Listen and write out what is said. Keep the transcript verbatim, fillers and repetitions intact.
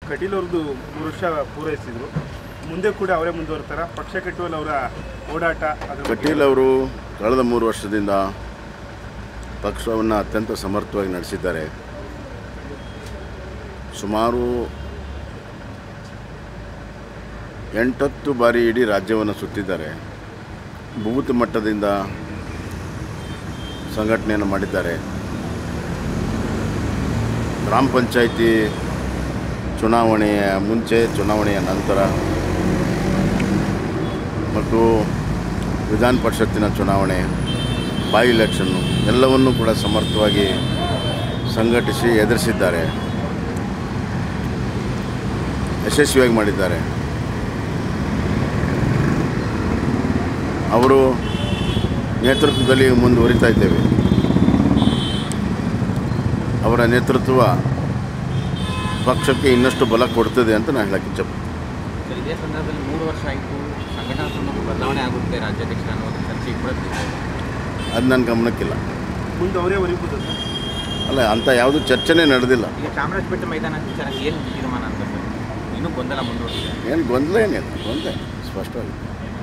ಕಟೀಲ್ ಅವ್ರದ್ದು ಮೂರು ವರ್ಷ ಪೂರೈಸಿದ್ರು, ಮುಂದೆ ಕೂಡ ಅವರೇ ಮುಂದುವರ್ತಾರ? ಪಕ್ಷ ಕಟ್ಟುವಲ್ಲಿ ಅವರ ಓಡಾಟ? ಕಟೀಲ್ ಅವರು ಕಳೆದ ಮೂರು ವರ್ಷದಿಂದ ಪಕ್ಷವನ್ನು ಅತ್ಯಂತ ಸಮರ್ಥವಾಗಿ ನಡೆಸಿದ್ದಾರೆ. ಸುಮಾರು ಎಂಟತ್ತು ಬಾರಿ ಇಡೀ ರಾಜ್ಯವನ್ನು ಸುತ್ತಿದ್ದಾರೆ. ಬೂತ್ ಮಟ್ಟದಿಂದ ಸಂಘಟನೆಯನ್ನು ಮಾಡಿದ್ದಾರೆ. ಗ್ರಾಮ ಪಂಚಾಯಿತಿ ಚುನಾವಣೆಯ ಮುಂಚೆ, ಚುನಾವಣೆಯ ನಂತರ ಮತ್ತು ವಿಧಾನ ಪರಿಷತ್ತಿನ ಚುನಾವಣೆ, ಬೈ ಎಲೆಕ್ಷನ್ನು ಎಲ್ಲವನ್ನೂ ಕೂಡ ಸಮರ್ಥವಾಗಿ ಸಂಘಟಿಸಿ ಎದುರಿಸಿದ್ದಾರೆ, ಯಶಸ್ವಿಯಾಗಿ ಮಾಡಿದ್ದಾರೆ. ಅವರು ನೇತೃತ್ವದಲ್ಲಿ ಮುಂದುವರಿತಾ ಇದ್ದೇವೆ. ಅವರ ನೇತೃತ್ವ ಪಕ್ಷಕ್ಕೆ ಇನ್ನಷ್ಟು ಬಲ ಕೊಡ್ತದೆ ಅಂತ ನಾನು ಹೇಳಕ್ಕೆ ಇಚ್ಛಪಡ್ತೀನಿ. ಇದೇ ಸಂದರ್ಭದಲ್ಲಿ ಮೂರು ವರ್ಷ ಆಯಿತು, ಸಂಘಟನಾತ್ಮಕ ಬದಲಾವಣೆ ಆಗುತ್ತೆ ರಾಜ್ಯಾಧ್ಯಕ್ಷ ಅನ್ನೋದು ಚರ್ಚೆ ಇಬ್ಬರದ್ದು. ಅದು ನನ್ನ ಗಮನಕ್ಕಿಲ್ಲ. ಮುಂದೆ ಅವರೇ ಹೊರಬೋದು ಸರ್? ಅಲ್ಲ, ಅಂಥ ಯಾವುದೂ ಚರ್ಚೆನೇ ನಡೆದಿಲ್ಲ. ಈಗ ಚಾಮರಾಜಪೇಟೆ ಮೈದಾನ ವಿಚಾರಕ್ಕೆ ಏನು ತೀರ್ಮಾನ ಅಂತ ಸರ್? ಇನ್ನೂ ಗೊಂದಲ ಮುಂದುವರಿದೆ. ಏನು ಗೊಂದಲ ಏನಿಲ್ಲ, ಗೊಂದಲ ಸ್ಪಷ್ಟವಾಗಿ